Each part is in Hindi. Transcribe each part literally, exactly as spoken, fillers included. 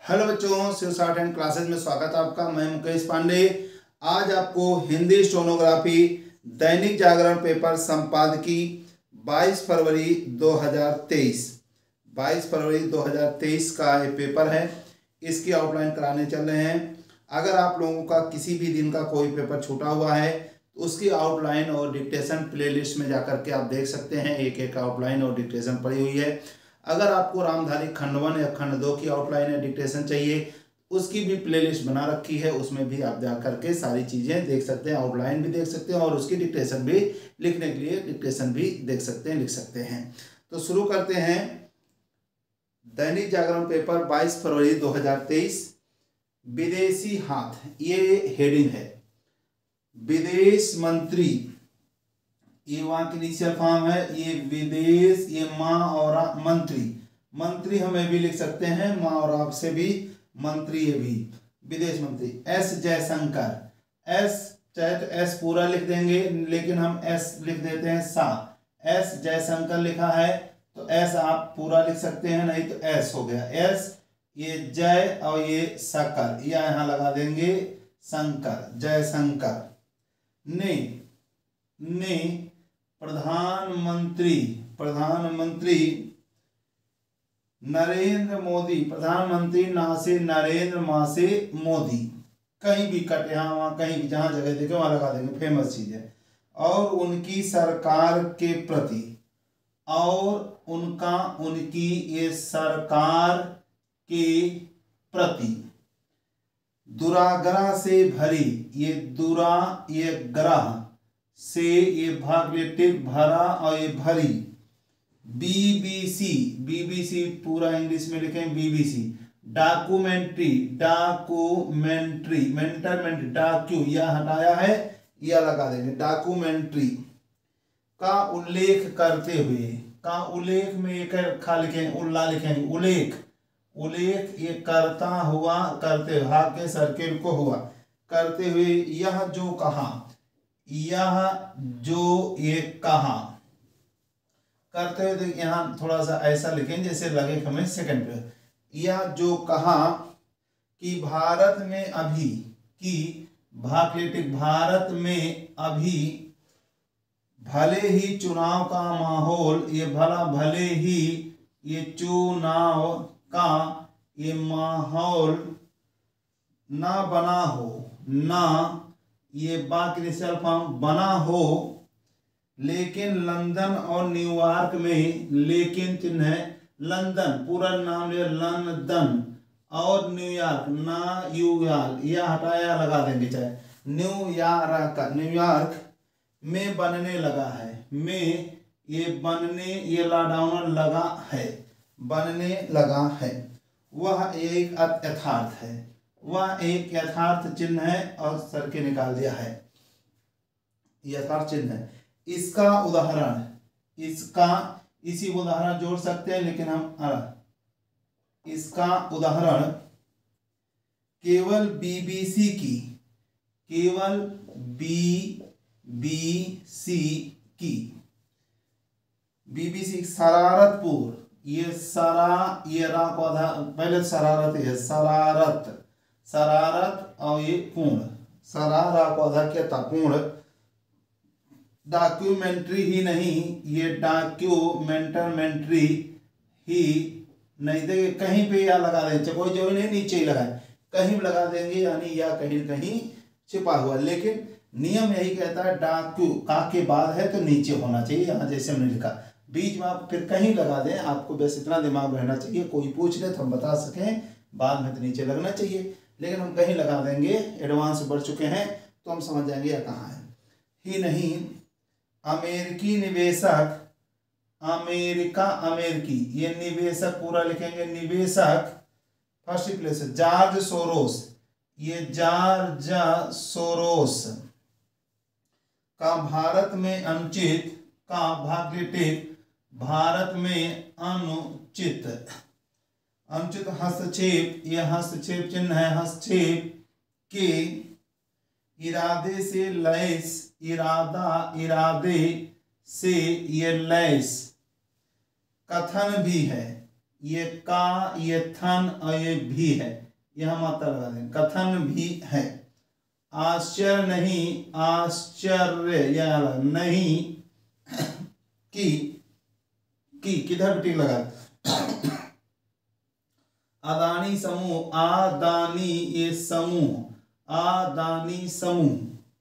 हेलो बच्चों, शिव साठ एंड क्लासेज में स्वागत है आपका। मैं मुकेश पांडे। आज आपको हिंदी स्टेनोग्राफी दैनिक जागरण पेपर संपादकी बाईस फरवरी दो हज़ार तेईस बाईस फरवरी दो हज़ार तेईस का ये पेपर है। इसकी आउटलाइन कराने चल रहे हैं। अगर आप लोगों का किसी भी दिन का कोई पेपर छूटा हुआ है तो उसकी आउटलाइन और डिक्टेशन प्लेलिस्ट में जाकर के आप देख सकते हैं। एक एक आउटलाइन और डिक्टेशन पड़ी हुई है। अगर आपको रामधारी खंड वन या खंड दो की आउटलाइन या डिक्टेशन चाहिए, उसकी भी प्लेलिस्ट बना रखी है। उसमें भी आप जा करके सारी चीज़ें देख सकते हैं, आउटलाइन भी देख सकते हैं और उसकी डिक्टेशन भी लिखने के लिए डिक्टेशन भी देख सकते हैं, लिख सकते हैं। तो शुरू करते हैं। दैनिक जागरण पेपर बाईस फरवरी दो हज़ार तेईस। विदेशी हाथ, ये हेडिंग है। विदेश मंत्री, ये वहाँ की इनिशियल फॉर्म है। ये विदेश, ये माँ और मंत्री, मंत्री हमें भी लिख सकते हैं, माँ और आप से भी मंत्री, ये भी विदेश मंत्री। एस जयशंकर, एस चाहे तो एस पूरा लिख देंगे, लेकिन हम एस लिख देते हैं सा। एस जयशंकर लिखा है तो एस आप पूरा लिख सकते हैं, नहीं तो एस हो गया। एस, ये जय और ये शकर, या यहाँ लगा देंगे शंकर, जयशंकर। ने, ने प्रधानमंत्री, प्रधानमंत्री नरेंद्र मोदी, प्रधानमंत्री ना से नरेंद्र, माँ से मोदी। कहीं भी कट, यहाँ वहाँ कहीं भी जहाँ जगह देखे वहाँ लगा देंगे, फेमस चीज है। और उनकी सरकार के प्रति, और उनका, उनकी, ये सरकार के प्रति। दुराग्रह से भरी, ये दुरा, ये ग्रह से, ये भाग्यटिक भरा और ये भरी। बीबीसी, बीबीसी पूरा इंग्लिश में लिखें बीबीसी। डॉक्यूमेंट्री, डॉक्यूमेंट्री, मेंटरमेंट, डाक्यू या हटाया है, या लगा देंगे डॉक्यूमेंट्री का उल्लेख करते हुए। का उल्लेख में एक खा लिखें, उल्ला लिखेंगे, उल्लेख, उल्लेख ये करता हुआ, करते हुए, हा के सर्किल को हुआ, करते हुए। यह जो कहा, यह जो ये कहा, करते हुए देखिए यहाँ थोड़ा सा ऐसा लिखें जैसे लगे हमें सेकंड पे। यह जो कहा कि भारत में अभी, कि भाग्यटिक भारत में अभी भले ही चुनाव का माहौल, ये भला भले ही ये चुनाव का ये माहौल ना बना हो, ना ये बाकी फॉर्म बना हो, लेकिन लंदन और न्यूयॉर्क में, लेकिन चिन्ह है लंदन, पूरा नाम लिया लंदन, और न्यूयॉर्क, ना यूयाल, या हटाया लगा देंगे, चाहे न्यूयॉर्क, न्यूयॉर्क में बनने लगा है, में ये बनने, ये लाडाउनर लगा है, बनने लगा है। वह एक यथार्थ है, वह एक यथार्थ चिन्ह है, और सर के निकाल दिया है, यथार्थ चिन्ह है। इसका उदाहरण, इसका, इसी उदाहरण जोड़ सकते हैं, लेकिन हम इसका उदाहरण केवल बीबीसी की, केवल बीबीसी की, बीबीसी शरारतपूर, ये सरा, ये रा को आधा, पहले शरारत है, शरारत, शरारत और ये पूर्ण, सरारा को आधा क्या था, पूर्ण। डॉक्यूमेंट्री ही नहीं, ये डॉक्यूमेंटरमेंट्री ही नहीं, देखिए कहीं पे या लगा देंगे, कोई जरूरी नहीं नीचे ही लगाए, कहीं भी लगा देंगे, यानी या कहीं कहीं छिपा हुआ। लेकिन नियम यही कहता है, डाक्यू का के बाद है तो नीचे होना चाहिए, यहाँ जैसे हमने लिखा। बीच में आप फिर कहीं लगा दें, आपको बस इतना दिमाग रहना चाहिए, कोई पूछ ले तो हम बता सकें, बाद में तो नीचे लगना चाहिए, लेकिन हम कहीं लगा देंगे, एडवांस बढ़ चुके हैं तो हम समझ जाएंगे यह कहाँ है। ही नहीं, अमेरिकी निवेशक, अमेरिका, अमेरिकी, ये निवेशक पूरा लिखेंगे, निवेशक फर्स्ट प्लेस, जॉर्ज सोरोस, ये जॉर्ज सोरोस का भारत में अनुचित, का भाग्यटिक भारत में अनुचित, अनुचित हस्तक्षेप, यह हस्तक्षेप चिन्ह है, हस्तक्षेप के इरादे से लैस, इरादा, इरादे से ये लैस कथन भी है, ये का, ये थन और ये भी है, यह मात्रा लगा दें, कथन भी है। आश्चर्य नहीं, आश्चर्य या नहीं कि, कि किधर टिक लगा। अदानी समूह, आदानी ये समूह, आदानी समूह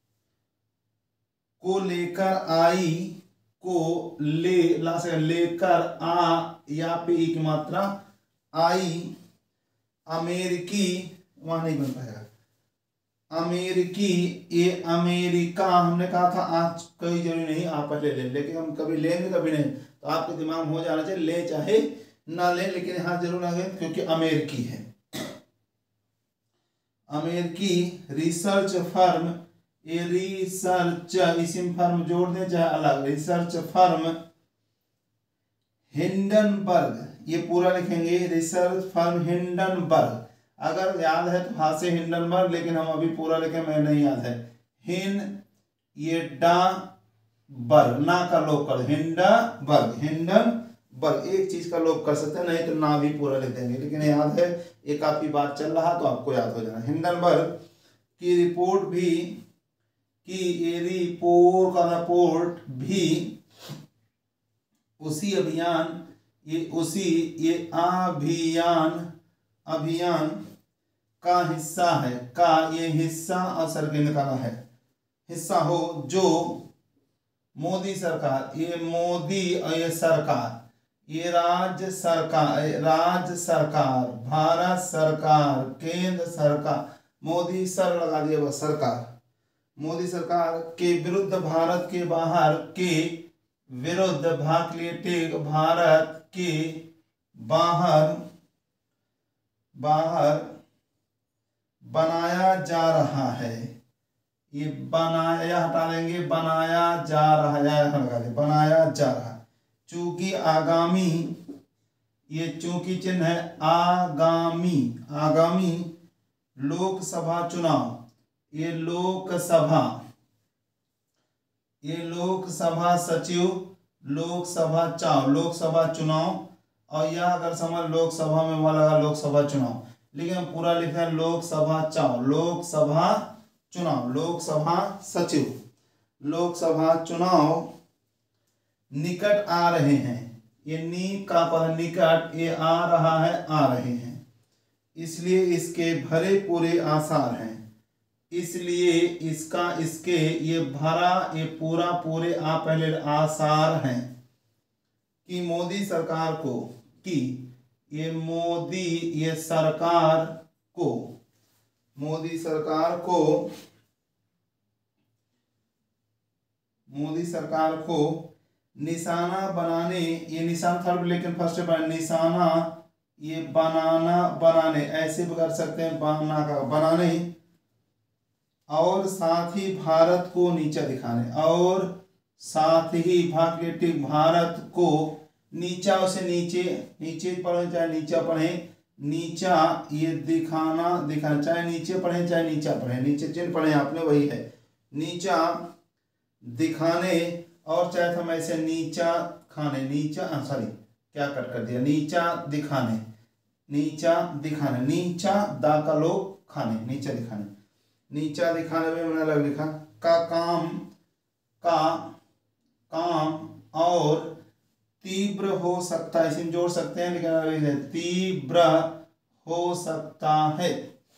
को लेकर आई, को ले ला से लेकर आ, या पे ई की मात्रा आई, अमेरिकी वहां नहीं बन पाएगा, अमेरिकी ये अमेरिका हमने कहा था, आज कोई जरूरी नहीं आप पहले ले, लेकिन हम कभी लेंगे कभी नहीं, तो आपके दिमाग में हो जाना चाहिए ले चाहे ना ले, लेकिन यहाँ जरूर लगे क्योंकि अमेरिकी है। अमेरिकी रिसर्च फर्म, ये रिसर्च इसी फर्म जोड़ दें चाहे अलग, रिसर्च फर्म हिंडनबर्ग, ये पूरा लिखेंगे, रिसर्च फर्म हिंडनबर्ग। अगर याद है तो हाथ से हिंडनबर्ग, लेकिन हम अभी पूरा लिखे, मैं नहीं याद है। हिन ये डा बर्ग, ना का लोप कर, हिंडनबर्ग, हिंडनबर्ग एक चीज का लोप कर सकते हैं, नहीं तो ना भी पूरा लिख देंगे, लेकिन याद है ये काफी बात चल रहा तो आपको याद हो जाना। हिंडनबर्ग की रिपोर्ट भी, कि ये रिपोर्ट का रिपोर्ट भी उसी अभियान, ये उसी ये अभियान अभियान का हिस्सा है, का ये हिस्सा और सर के निकाला है, हिस्सा हो जो मोदी सरकार, ये मोदी और ये सरकार, ये राज्य सरकार, राज्य सरकार, भारत सरकार, केंद्र सरकार, मोदी सर लगा दिया बस सरकार, मोदी सरकार के विरुद्ध, भारत के बाहर के विरुद्ध, भाग लिए टेक, भारत के बाहर बाहर बनाया जा रहा है, ये बनाया हटा लेंगे, बनाया जा रहा है, लगा दे, बनाया जा रहा, चूंकि आगामी, ये चूंकि चिन्ह है, आगामी, आगामी लोकसभा चुनाव, ये लोकसभा, ये लोकसभा सचिव, लोकसभा चाव, लोकसभा चुनाव, और यह अगर समझ लोकसभा में वहां लगा लोकसभा चुनाव, लेकिन हम पूरा लिखते हैं लोकसभा चाव, लोकसभा चुनाव, लोकसभा सचिव, लोकसभा चुनाव निकट आ रहे हैं, ये नी का पद निकट, ये आ रहा है, आ रहे हैं, इसलिए इसके भरे पूरे आसार हैं, इसलिए इसका, इसके, ये भरा, ये पूरा पूरे आ पहले आसार हैं कि मोदी सरकार को, कि ये मोदी, ये सरकार को, मोदी सरकार को, मोदी सरकार को निशाना बनाने, ये निशान थर्ड लेकिन फर्स्ट पर निशाना, ये बनाना, बनाने ऐसे भी कर सकते हैं, बना का बनाने, और साथ ही भारत को नीचा दिखाने, और साथ ही भाग्य भारत को नीचा, उसे नीचे, नीचे पढ़े चाहे नीचा पढ़े, नीचा ये दिखाना, दिखाना, चाहे नीचे पढ़े चाहे नीचा पढ़े, नीचे चिन्ह पढ़े आपने वही है, नीचा दिखाने, और चाहे हम ऐसे नीचा खाने, नीचा सॉरी क्या कट कर दिया, नीचा दिखाने, नीचा दिखाने, नीचा दा का लोग खाने, नीचा दिखाने, नीचा दिखाने में मैंने अलग लिखा, का काम, का काम और तीव्र हो सकता है, इसमें जोड़ सकते हैं लेकिन तीव्र हो सकता है,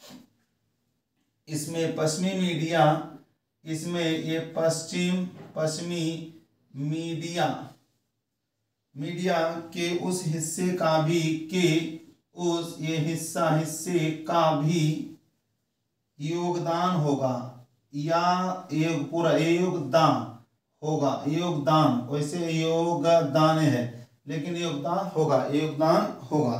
इसमें पश्चिमी मीडिया, इसमें ये पश्चिम पश्चिमी मीडिया, मीडिया के उस हिस्से का भी, के उस ये हिस्सा, हिस्से का भी योगदान होगा, या योग पूरा योगदान होगा, योगदान, वैसे योगदान है लेकिन योगदान होगा, योगदान होगा,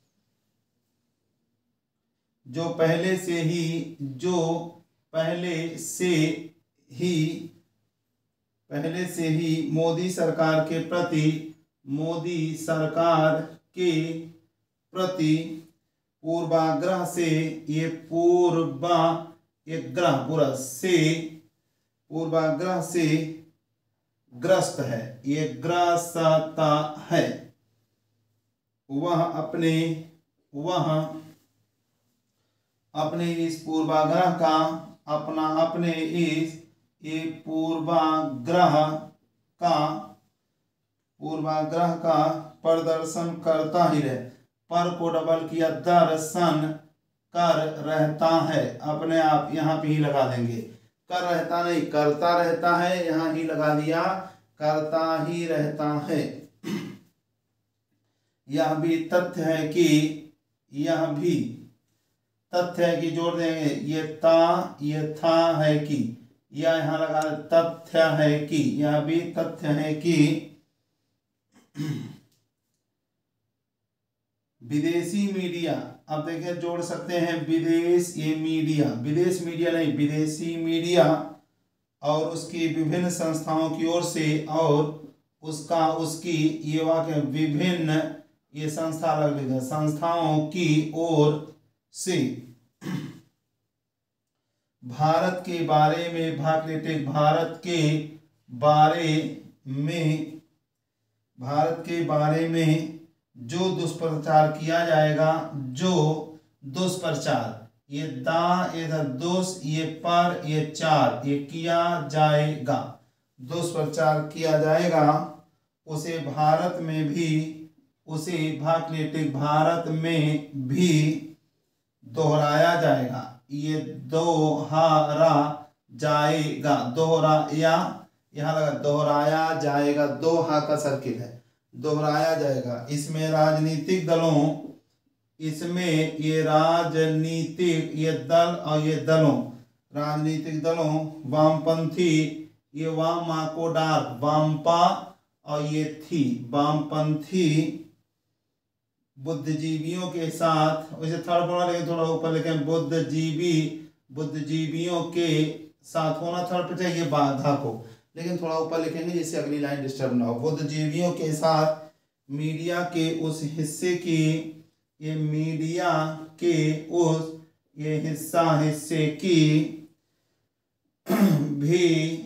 जो पहले से ही, जो पहले से ही, पहले से ही मोदी सरकार के प्रति, मोदी सरकार के प्रति पूर्वाग्रह से, ये पूर्वा, ये ग्रह पूरा से, पूर्वाग्रह से ग्रस्त है, ये ग्रसता है, वह अपने वह अपने इस पूर्वाग्रह का अपना अपने इस ये पूर्वाग्रह का पूर्वाग्रह का प्रदर्शन करता ही रहे। पर को डबल किया, दर्शन कर रहता है, अपने आप यहाँ पे ही लगा देंगे। कर रहता नहीं, करता रहता है, यहाँ ही लगा दिया, करता ही रहता है। यह भी तथ्य है कि यह भी तथ्य है कि जोड़ देंगे, ये ता ये था है कि, यह यहाँ लगा तथ्य है कि, यह भी तथ्य है कि विदेशी मीडिया, अब देखें जोड़ सकते हैं विदेश ये मीडिया, विदेश मीडिया नहीं विदेशी मीडिया और उसकी विभिन्न संस्थाओं की ओर से, और उसका उसकी ये वाक्य विभिन्न ये संस्था अलग लिखा, संस्थाओं की ओर से भारत के बारे में भाग लेते, भारत के बारे में भारत के बारे में जो दुष्प्रचार किया जाएगा, जो दुष्प्रचार, ये दा इधर दुष, ये पर, ये चार, ये किया जाएगा, दुष्प्रचार किया जाएगा, उसे भारत में भी, उसे भाक्लेटिक भारत में भी दोहराया जाएगा, ये दोहरा जाएगा, दोहराया यहाँ लगा दोहराया जाएगा, दो हा का सर्किल है, दोहराया जाएगा। इसमें राजनीतिक दलों, इसमें ये राजनीतिक ये दल और ये दलों, राजनीतिक दलों वामपंथी, ये वाम को डार्क वामपा और ये थी वामपंथी बुद्धिजीवियों के साथ, वैसे थर्ड बोला लेकिन थोड़ा ऊपर लिखें, बुद्धिजीवी बुद्धिजीवियों के साथ होना थर्ड पे चाहिए बाधा को, लेकिन थोड़ा ऊपर लिखेंगे जिससे अगली लाइन डिस्टर्ब ना हो। बुद्धिजीवियों के साथ मीडिया के उस हिस्से की, ये मीडिया के उस ये हिस्सा हिस्से की भी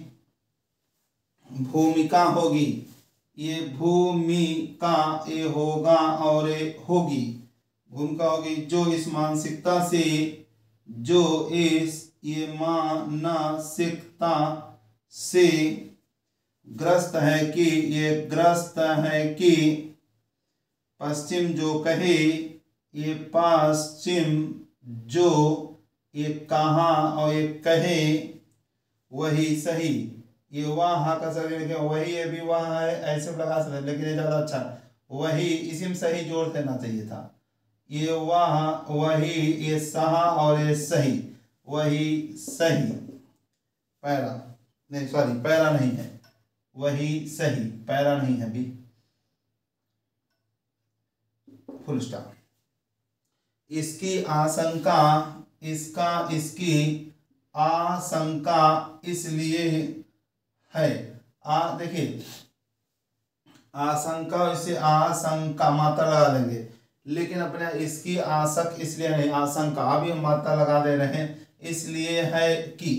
भूमिका होगी, ये भूमिका ये होगा और ये होगी, भूमिका होगी, जो इस मानसिकता से, जो इस ये मानसिकता से ग्रस्त है कि, ये ग्रस्त है कि पश्चिम जो कहे, ये पश्चिम जो ये कहा और ये कहे वही सही, ये वहाँ का सही लिखे, वही ये भी वहाँ है, ऐसे लगा सकते लेकिन ये ज़्यादा अच्छा, वही इसी में सही जोड़ देना चाहिए था, ये वहाँ वही, ये सहा और ये सही, वही सही, पैरा नहीं सॉरी पैरा नहीं है, वही सही, पैरा नहीं है भी, फुल स्टॉप। इसकी आशंका, इसका इसकी आशंका इसलिए है, आ देखिए आशंका, इसे आशंका मात्रा लगा देंगे, लेकिन अपने इसकी आशक इसलिए नहीं, आशंका अभी मात्रा लगा दे रहे हैं, इसलिए है कि,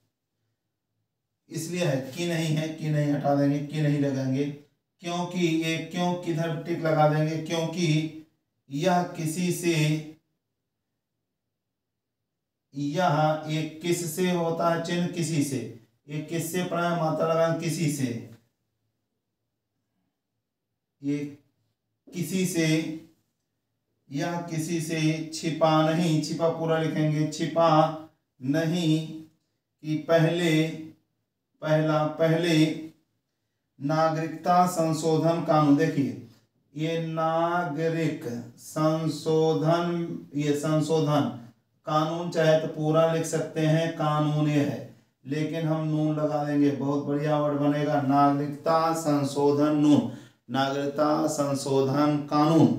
इसलिए है कि नहीं है, कि नहीं हटा देंगे, कि नहीं लगाएंगे, क्योंकि ये क्यों किधर टिक लगा देंगे, क्योंकि यह किसी से, यह एक किससे होता है चिन्ह, किसी से, ये किससे प्राय मात्रा लगाएंगे, किसी से, ये किसी से, यह किसी से छिपा नहीं, छिपा पूरा लिखेंगे, छिपा नहीं कि पहले पहला पहले नागरिकता संशोधन कानून, देखिए ये नागरिक संशोधन, ये संशोधन कानून चाहे तो पूरा लिख सकते हैं, कानून ये है, लेकिन हम नून लगा देंगे, बहुत बढ़िया वर्ड बनेगा, नागरिकता संशोधन नून, नागरिकता संशोधन कानून।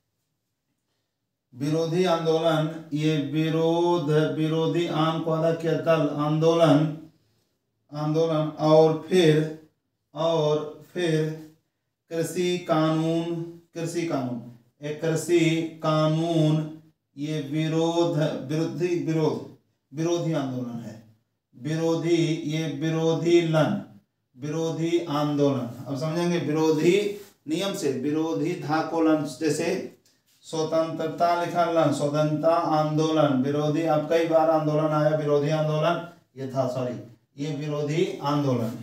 विरोधी आंदोलन, ये विरोध, विरोधी आम को अलग किया, दल आंदोलन, आंदोलन, और फिर और फिर कृषि कानून, कृषि कानून, एक कृषि कानून, ये विरोध, विरोधी विरोध, विरोधी आंदोलन है, विरोधी, ये विरोधी लन, विरोधी आंदोलन, अब समझेंगे विरोधी नियम से विरोधी धा कोलन, जैसे स्वतंत्रता लिखा लन, स्वतंत्रता आंदोलन, विरोधी, अब कई बार आंदोलन आया, विरोधी आंदोलन ये था, सॉरी ये विरोधी आंदोलन,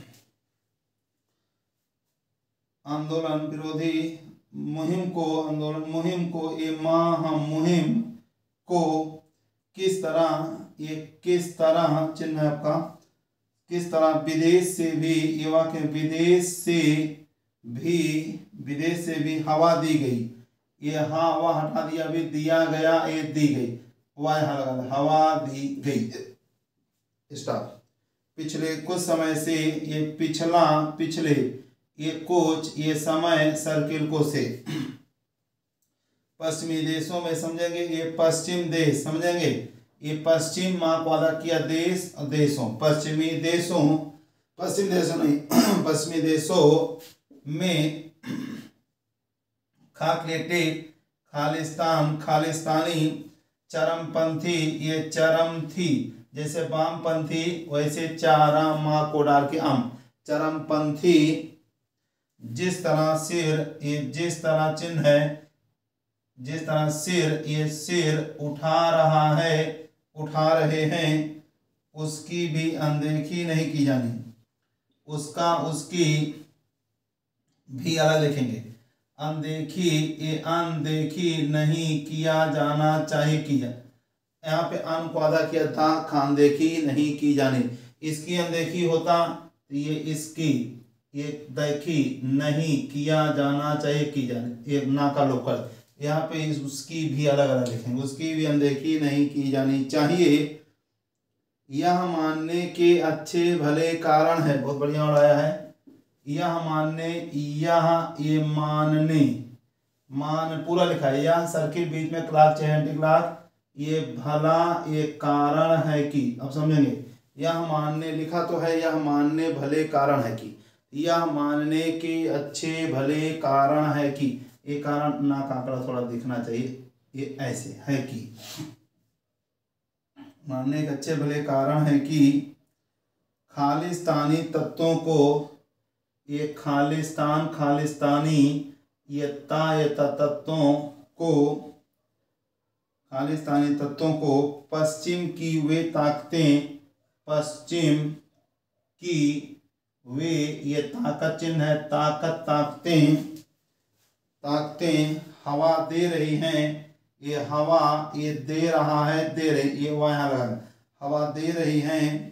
आंदोलन विरोधी मुहिम को, आंदोलन मुहिम को, ये महा मुहिम को किस तरह, ये किस तरह चिन्ह है आपका, किस तरह विदेश से भी, ये वाक्य विदेश से भी, विदेश से भी हवा दी गई, ये हाँ हवा हटा दिया, भी दिया गया, ये दी गई, वह यहाँ लगा, हवा दी गई। स्टॉप। पिछले कुछ समय से, ये पिछला, पिछले, ये कुछ, ये समय, सर्किल को से, पश्चिमी देशों में समझेंगे, ये पश्चिम देश समझेंगे, ये पश्चिम माँ को अदा किया, देश देशों, पश्चिमी देशों, पश्चिम देशों नहीं पश्चिमी देशों में खाकलेटे, खालिस्तान, खालिस्तानी, चरमपंथी, ये चरम थी, जैसे वामपंथी वैसे चारा माँ को डाल के आम, चरमपंथी, जिस तरह सिर, ये जिस तरह चिन्ह है, जिस तरह सिर, ये सिर उठा रहा है, उठा रहे हैं, उसकी भी अनदेखी नहीं की जानी, उसका, उसकी भी अलग लिखेंगे, अनदेखी, ये अनदेखी नहीं किया जाना चाहिए, किया, यहाँ पे अन को आधा किया था, खानदेखी नहीं की जानी, इसकी अनदेखी होता तो ये इसकी, ये देखी नहीं किया जाना चाहिए, की जानी, ये ना का लोकल, यहाँ पे इस उसकी भी अलग अलग लिखेंगे, उसकी भी अनदेखी नहीं की जानी चाहिए, यह मानने के अच्छे भले कारण है, बहुत बढ़िया और आया है, यह मानने, यह ये मानने, मान पूरा लिखा है, यह सर्किल बीच में क्लास छह एंटी क्लास, ये भला, ये कारण है कि, अब समझेंगे, यह मानने लिखा तो है, यह मानने भले कारण है कि, यह मानने के अच्छे भले कारण है कि, ये कारण ना का आंकड़ा थोड़ा दिखना चाहिए, ये ऐसे है कि, मानने के अच्छे भले कारण है कि खालिस्तानी तत्वों को, ये खालिस्तान, खालिस्तानी, ये ता, ये तत्वों को, खालिस्तानी तत्वों को पश्चिम की वे ताकतें, पश्चिम की वे, ये ताकत चिन्ह है, ताकत, ताकतें, ताकतें हवा दे रही हैं, ये हवा, ये दे रहा है, दे रही, ये वहाँ लगा, हवा दे रही हैं,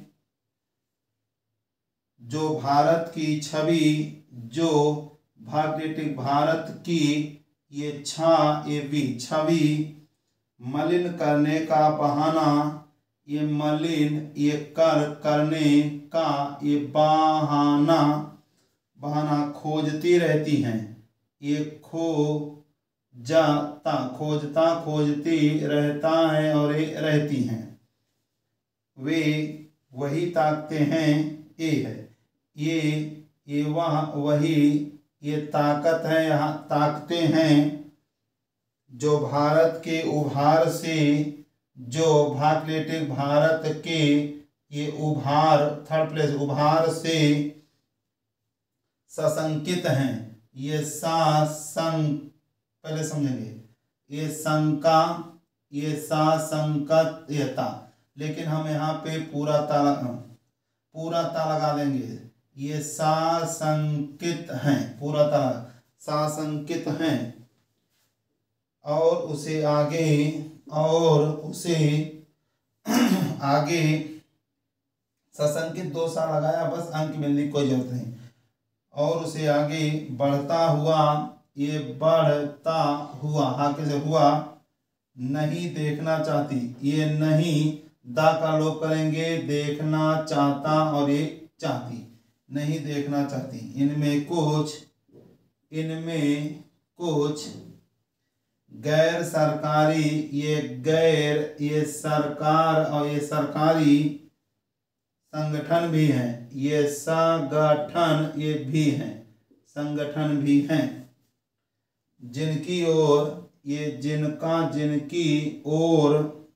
जो भारत की छवि, जो भाग्यटिक भारत की, ये छा, ये भी छवि मलिन करने का बहाना, ये मलिन, ये कर, करने का, ये बहाना, बहाना खोजती रहती हैं, ये खो जाता, खोजता, खोजती रहता है और ये रहती हैं, वे वही ताकते हैं, ये है, ये ये वह वही, ये ताकत है, यहाँ ताकते हैं, जो भारत के उभार से, जो भाग्यटिक भारत के, ये उभार, थर्ड प्लेस, उभार से सशंकित हैं, ये सासंक, पहले समझेंगे, ये शंका, ये सासंकता, लेकिन हम यहाँ पे पूरा ता, पूरा ता लगा देंगे, ये सासंकित हैं, पूरा ता, सासंकित हैं, और उसे आगे, और उसे आगे, सशंकित दो सा लगाया, बस अंक मिलने की कोई जरूरत नहीं, और उसे आगे बढ़ता हुआ, ये बढ़ता हुआ, आगे से हुआ नहीं देखना चाहती, ये नहीं, दा का लोप करेंगे, देखना चाहता, और ये चाहती, नहीं देखना चाहती, इनमें कुछ, इनमें कुछ गैर सरकारी, ये गैर, ये सरकार, और ये सरकारी संगठन भी हैं, ये संगठन, ये भी हैं, संगठन भी हैं, जिनकी ओर, ये जिनका, जिनकी ओर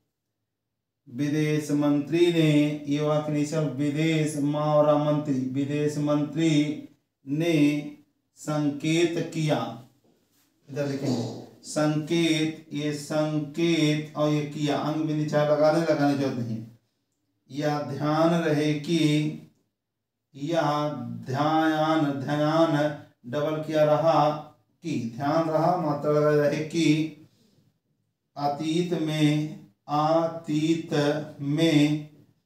विदेश मंत्री ने, ये वाक्य विदेश, मावरा मंत्री, विदेश मंत्री ने संकेत किया, इधर लिखेंगे संकेत, ये संकेत और ये किया, अंग बिंदी चार लगाने लगाने जरूरत नहीं। यह ध्यान रहे कि, यह ध्यान, ध्यान डबल किया रहा कि, ध्यान रहा मात्रा लगा रहे कि अतीत में, अतीत में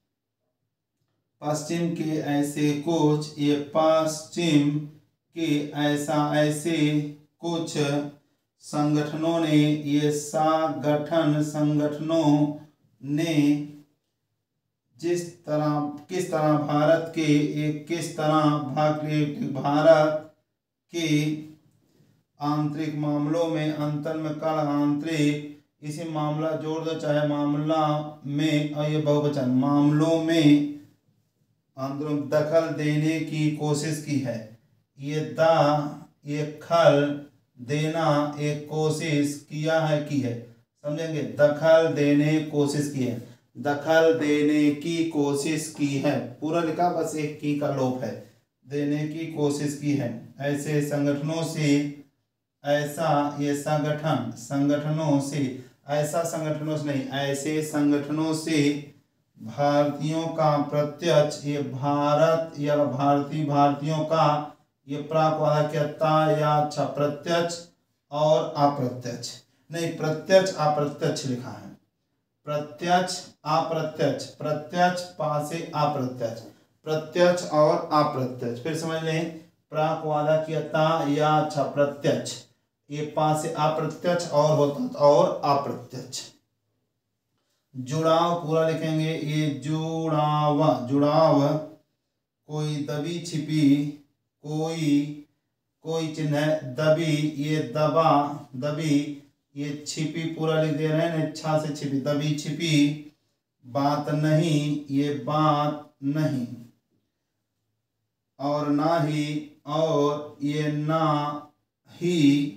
पश्चिम के ऐसे कुछ, ये पश्चिम के ऐसा ऐसे कुछ संगठनों ने, ये संगठन संगठनों ने जिस तरह, किस तरह भारत के, एक किस तरह भाग भारत के आंतरिक मामलों में, अंतर में कल आंतरिक, इसे मामला जोड़ दो चाहे मामला में, और ये बहुवचन, मामलों में अंदरों दखल देने की कोशिश की है। ये दा, ये खल देना, एक कोशिश किया है की है, समझेंगे, दखल देने कोशिश की है, दखल देने की कोशिश की है, पूरा लिखा बस एक की का लोप है, देने की कोशिश की है ऐसे संगठनों से, ऐसा ये संगठन, संगठनों से, ऐसा संगठनों से नहीं, ऐसे संगठनों से भारतीयों का प्रत्यक्ष, ये भारत या भारतीय, भारतीयों का ये प्राकवाक्यता या अच्छा प्रत्यक्ष और अप्रत्यक्ष, नहीं प्रत्यक्ष अप्रत्यक्ष लिखा है, प्रत्यक्ष अप्रत्यक्ष, प्रत्यक्ष पा से अप्रत्यक्ष, प्रत्यक्ष और अप्रत्यक्ष, फिर समझ लें प्राकवाक्यता या अच्छा प्रत्यक्ष, ये पा से अप्रत्यक्ष और होता और अप्रत्यक्ष। जुड़ाव पूरा लिखेंगे, ये जुड़ाव, जुड़ाव कोई दबी छिपी, कोई कोई चिन्ह है, दबी, ये दबा, दबी, ये छिपी पूरा लिख दे रहे हैं ना, छा से छिपी, दबी छिपी बात नहीं, ये बात नहीं, और ना ही, और ये ना ही,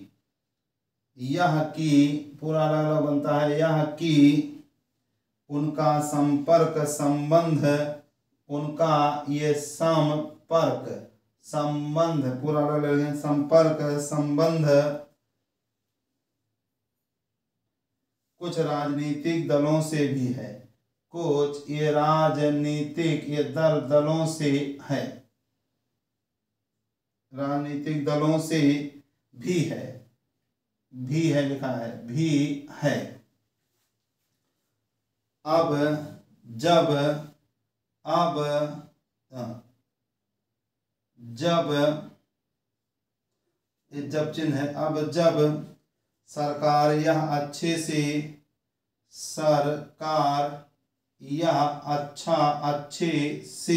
यह की पूरा अलग अलग बनता है, यह की, उनका संपर्क संबंध, उनका ये संपर्क संबंध पूरा अलग अलग, संपर्क संबंध कुछ राजनीतिक दलों से भी है, कुछ ये राजनीतिक ये दल दलों से है, राजनीतिक दलों से भी है, भी है लिखा है, भी है। अब जब, अब जब, जब चिन्ह है, अब जब सरकार यह अच्छे से, सरकार यह अच्छा अच्छे से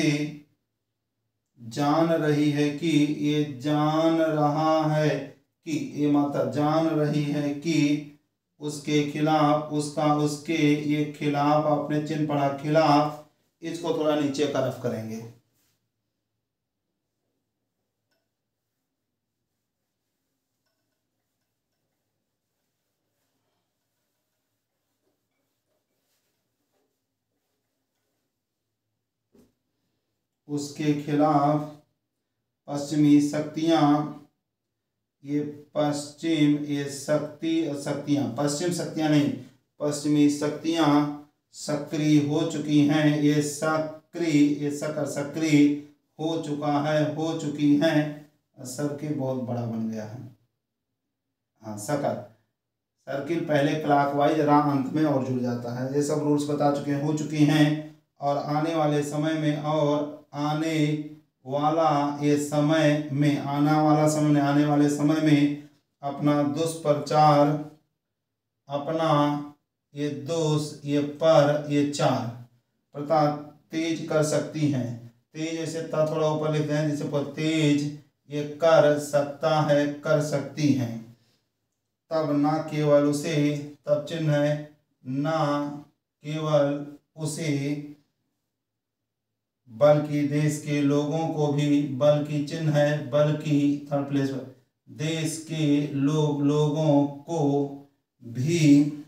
जान रही है कि, ये जान रहा है कि, ये माता जान रही है कि उसके खिलाफ, उसका उसके ये खिलाफ, अपने चिन्ह पढ़ा खिलाफ, इसको थोड़ा नीचे का रफ करेंगे, उसके खिलाफ पश्चिमी शक्तियां, ये पश्चिम ये शक्ति शक्तियां, पश्चिम शक्तियां नहीं, पश्चिमी शक्तियां सक्रिय हो चुकी हैं, ये सक्रिय ये सकर सक्रिय हो चुका है, हो चुकी हैं, सर्किल बहुत बड़ा बन गया है, हाँ सकर, सर्किल पहले क्लॉकवाइज रा अंत में और जुड़ जाता है, ये सब रूल्स बता चुके हैं, हो चुकी हैं, और आने वाले समय में, और आने वाला ये समय में, आने वाला समय में, आने वाले समय में अपना दुष्प्रचार, अपना ये दोष, ये पर, ये चार प्रता तेज कर सकती हैं, तेज ऐसे ता थोड़ा ऊपर लिखते हैं, जैसे पर तेज ये कर सकता है, कर सकती हैं, तब ना केवल उसे, तब चिन्ह है, ना केवल उसे, बल्कि देश के लोगों को भी, बल्कि चिन्ह है, बल्कि थर्ड प्लेस पर, देश के लोग लोगों को भी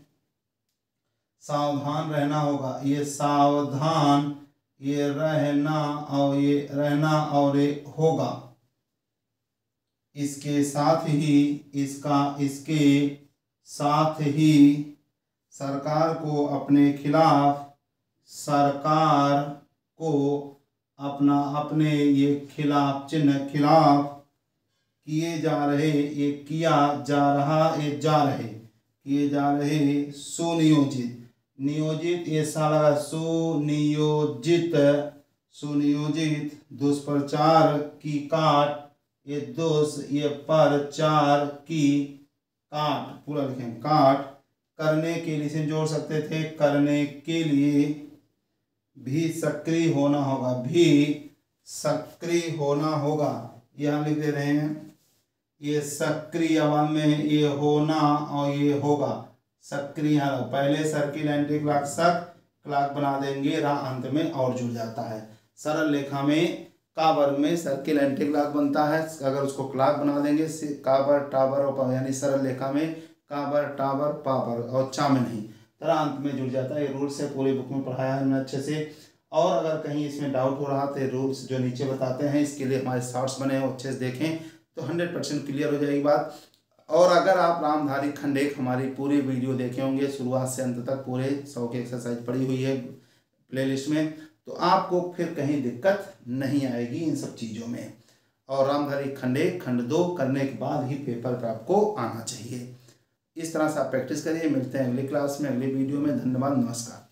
सावधान रहना होगा, ये सावधान ये रहना और ये रहना और ये होगा, इसके साथ ही इसका इसके साथ ही सरकार को अपने खिलाफ सरकार को अपना अपने ये खिलाफ चिन्ह खिलाफ किए जा रहे ये किया जा रहा ये जा रहे किए जा रहे सुनियोजित नियोजित ये सारा सुनियोजित सुनियोजित दुष्प्रचार की काट ये दोष ये प्रचार की काट पूरा लिखें काट करने के लिए से जोड़ सकते थे करने के लिए भी सक्रिय होना होगा भी सक्रिय होना होगा। ये हम लिख दे रहे हैं ये सक्रिय अवाम में ये होना और ये होगा सक्रिय पहले सर्किल एंटी क्लॉक सक क्लॉक बना देंगे रा अंत में और जुड़ जाता है। सरल रेखा में का वर्ग में सर्किल एंटी क्लॉक बनता है, अगर उसको क्लॉक बना देंगे काबर टावर और यानी सरल रेखा में काबर टावर पावर और चा में नहीं तरह अंत में जुड़ जाता है। ये रूल्स है पूरी बुक में पढ़ाया है हमने अच्छे से। और अगर कहीं इसमें डाउट हो रहा तो रूल्स जो नीचे बताते हैं इसके लिए हमारे शॉर्ट्स बने हैं अच्छे से देखें तो हंड्रेड परसेंट क्लियर हो जाएगी बात। और अगर आप रामधारी खंडेक हमारी पूरी वीडियो देखे होंगे शुरुआत से अंत तक पूरे सौ की एक्सरसाइज पड़ी हुई है प्लेलिस्ट में तो आपको फिर कहीं दिक्कत नहीं आएगी इन सब चीज़ों में। और रामधारी खंडेक खंड दो करने के बाद ही पेपर पर आपको आना चाहिए। इस तरह से आप प्रैक्टिस करिए। मिलते हैं अगली क्लास में अगली वीडियो में। धन्यवाद, नमस्कार।